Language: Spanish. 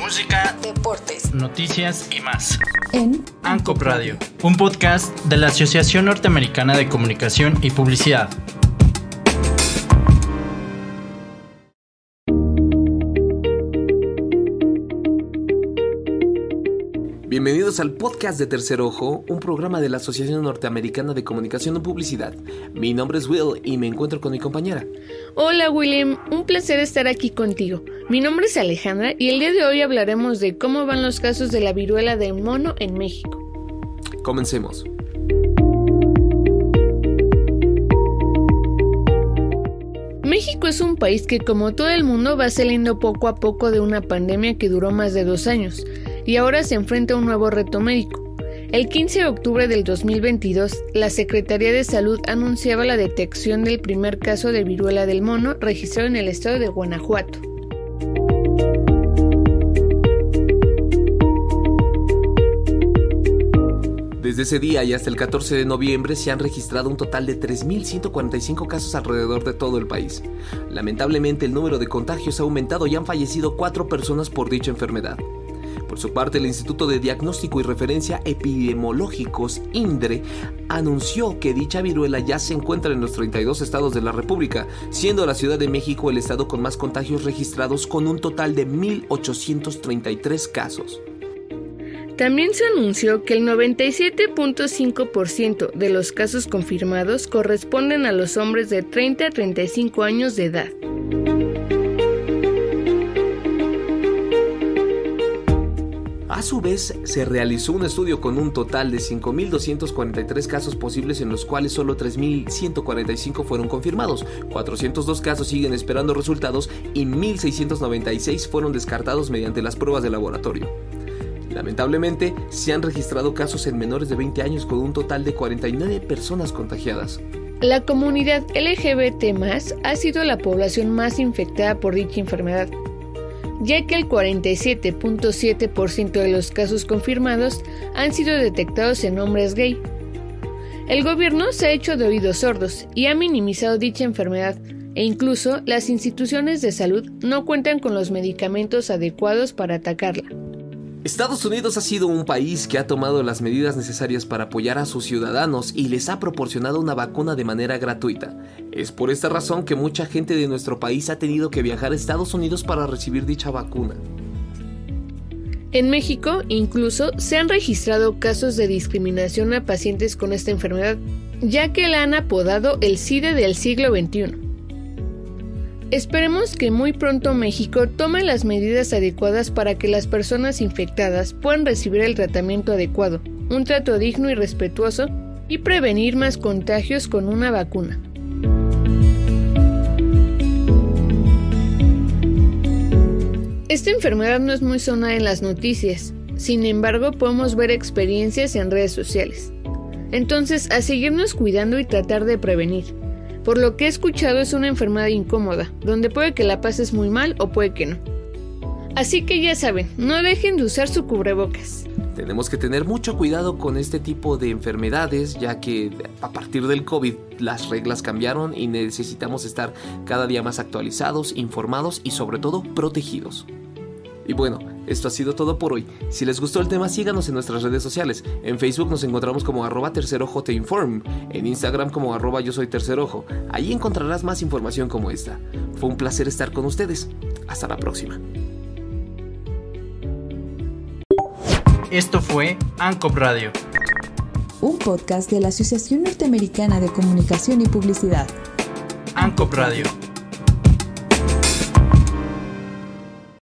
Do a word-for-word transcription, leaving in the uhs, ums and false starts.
música, deportes, noticias y más. En ANCOP Radio, un podcast de la Asociación Norteamericana de Comunicación y Publicidad. Bienvenidos al podcast de Tercer Ojo, un programa de la Asociación Norteamericana de Comunicación y Publicidad. Mi nombre es Will y me encuentro con mi compañera. Hola William, un placer estar aquí contigo. Mi nombre es Alejandra y el día de hoy hablaremos de cómo van los casos de la viruela del mono en México. Comencemos. México es un país que, como todo el mundo, va saliendo poco a poco de una pandemia que duró más de dos años. Y ahora se enfrenta a un nuevo reto médico. El quince de octubre del dos mil veintidós, la Secretaría de Salud anunciaba la detección del primer caso de viruela del mono registrado en el estado de Guanajuato. Desde ese día y hasta el catorce de noviembre se han registrado un total de tres mil ciento cuarenta y cinco casos alrededor de todo el país. Lamentablemente el número de contagios ha aumentado y han fallecido cuatro personas por dicha enfermedad. Por su parte, el Instituto de Diagnóstico y Referencia Epidemiológicos, INDRE, anunció que dicha viruela ya se encuentra en los treinta y dos estados de la República, siendo la Ciudad de México el estado con más contagios registrados con un total de mil ochocientos treinta y tres casos. También se anunció que el noventa y siete punto cinco por ciento de los casos confirmados corresponden a los hombres de treinta a treinta y cinco años de edad. A su vez, se realizó un estudio con un total de cinco mil doscientos cuarenta y tres casos posibles, en los cuales solo tres mil ciento cuarenta y cinco fueron confirmados, cuatrocientos dos casos siguen esperando resultados y mil seiscientos noventa y seis fueron descartados mediante las pruebas de laboratorio. Lamentablemente, se han registrado casos en menores de veinte años con un total de cuarenta y nueve personas contagiadas. La comunidad L G B T más, ha sido la población más infectada por dicha enfermedad, ya que el cuarenta y siete punto siete por ciento de los casos confirmados han sido detectados en hombres gay. El gobierno se ha hecho de oídos sordos y ha minimizado dicha enfermedad, e incluso las instituciones de salud no cuentan con los medicamentos adecuados para atacarla. Estados Unidos ha sido un país que ha tomado las medidas necesarias para apoyar a sus ciudadanos y les ha proporcionado una vacuna de manera gratuita. Es por esta razón que mucha gente de nuestro país ha tenido que viajar a Estados Unidos para recibir dicha vacuna. En México, incluso, se han registrado casos de discriminación a pacientes con esta enfermedad, ya que la han apodado el SIDA del siglo veintiuno. Esperemos que muy pronto México tome las medidas adecuadas para que las personas infectadas puedan recibir el tratamiento adecuado, un trato digno y respetuoso, y prevenir más contagios con una vacuna. Esta enfermedad no es muy sonada en las noticias, sin embargo podemos ver experiencias en redes sociales. Entonces, a seguirnos cuidando y tratar de prevenir. Por lo que he escuchado, es una enfermedad incómoda, donde puede que la pases muy mal o puede que no. Así que ya saben, no dejen de usar su cubrebocas. Tenemos que tener mucho cuidado con este tipo de enfermedades, ya que a partir del COVID las reglas cambiaron y necesitamos estar cada día más actualizados, informados y sobre todo protegidos. Y bueno, esto ha sido todo por hoy. Si les gustó el tema, síganos en nuestras redes sociales. En Facebook nos encontramos como arroba tercerojo te inform, en Instagram como arroba yo soy tercerojo. Ahí encontrarás más información como esta. Fue un placer estar con ustedes. Hasta la próxima. Esto fue ANCOP Radio, un podcast de la Asociación Norteamericana de Comunicación y Publicidad. ANCOP Radio.